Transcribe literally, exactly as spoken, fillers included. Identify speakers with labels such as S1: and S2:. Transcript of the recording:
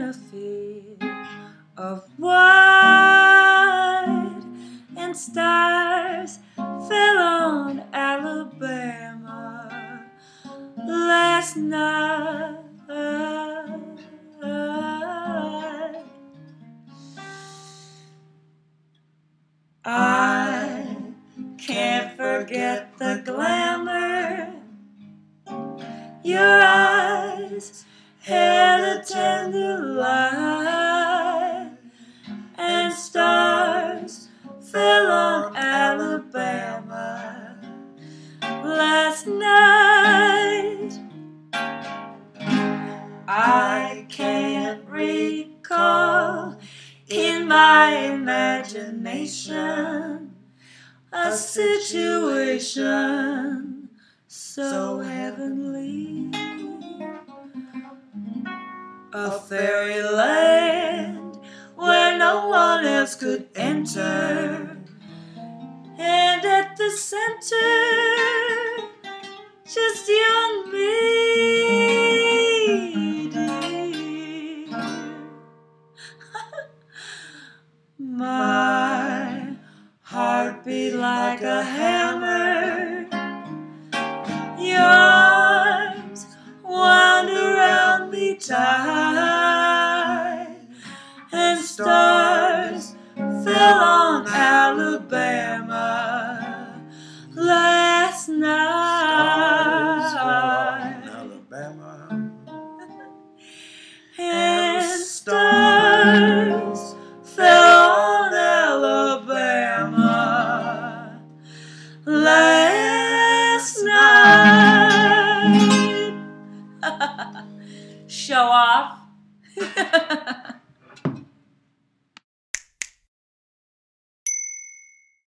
S1: a field of white, and stars fell on Alabama last night. I can't forget the glamour your eyes had, a tender light, and stars fell on Alabama last night. I can't recall in my imagination a situation so heavenly, a fairyland where no one else could enter, and at the center just you and me, dear. My heart beat like a hammer, your arms wound around me tight, and stars fell on Alabama last night. Stars fell on Alabama, and stars fell on Alabama last night.